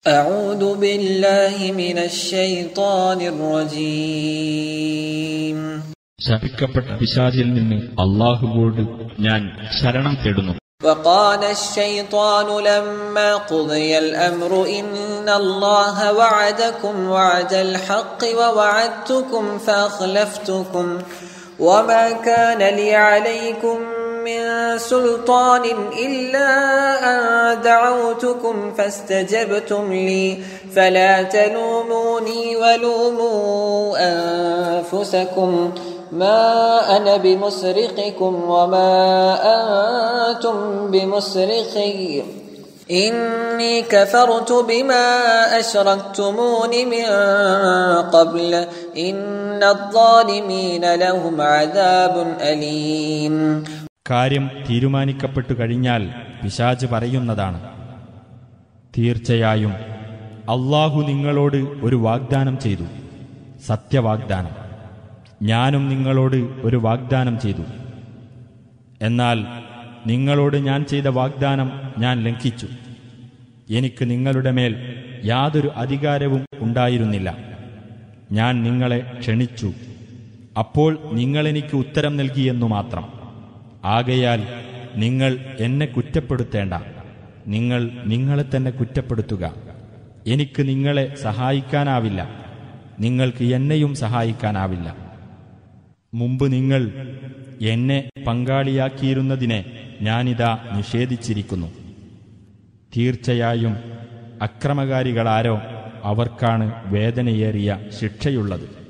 أعوذ بالله من الشيطان الرجيم ശപിക്കപ്പെട്ട പിശാചിൽ നിന്ന് അല്ലാഹുവോട് ഞാൻ ശരണം തേടുന്നു. وقال الشيطان لما قضي الأمر إن الله وعدكم وعد الحق ووعدتكم فأخلفتكم وما كان لي عليكم من سلطان إلا أن دعوتكم فاستجبتم لي فلا تلوموني ولوموا أنفسكم ما أنا بمصرخكم وما أنتم بمصرخي إني كفرت بما أشركتمون من قبل إن الظالمين لهم عذاب أليم. കാര്യം തീരുമാനിക്കപ്പെട്ടു കഴിഞ്ഞാൽ പിശാച് പറയുന്നതാണ്, തീർച്ചയായും അല്ലാഹു നിങ്ങളോട് ഒരു വാഗ്ദാനം ചെയ്തു, സത്യവാഗ്ദാനം. ഞാനും നിങ്ങളോട് ഒരു വാഗ്ദാനം ചെയ്തു. എന്നാൽ നിങ്ങളോട് ഞാൻ ചെയ്ത വാഗ്ദാനം ഞാൻ ലംഘിച്ചു. എനിക്ക് നിങ്ങളുടെ മേൽ യാതൊരു അധികാരവും ഉണ്ടായിരുന്നില്ല. ഞാൻ നിങ്ങളെ ക്ഷണിച്ചു, അപ്പോൾ നിങ്ങളെനിക്ക് ഉത്തരം നൽകിയെന്നു മാത്രം. ആകയാൽ നിങ്ങൾ എന്നെ കുറ്റപ്പെടുത്തേണ്ട, നിങ്ങൾ നിങ്ങളെ തന്നെ കുറ്റപ്പെടുത്തുക. എനിക്ക് നിങ്ങളെ സഹായിക്കാനാവില്ല, നിങ്ങൾക്ക് എന്നെയും സഹായിക്കാനാവില്ല. മുമ്പ് നിങ്ങൾ എന്നെ പങ്കാളിയാക്കിയിരുന്നതിനെ ഞാനിതാ നിഷേധിച്ചിരിക്കുന്നു. തീർച്ചയായും അക്രമകാരികളാരോ അവർക്കാണ് വേദനയേറിയ ശിക്ഷയുള്ളത്.